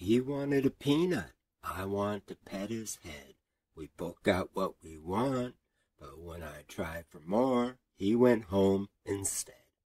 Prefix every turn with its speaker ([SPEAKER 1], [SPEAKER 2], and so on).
[SPEAKER 1] He wanted a peanut. I want to pet his head. We both got what we want, but when I tried for more, he went home instead.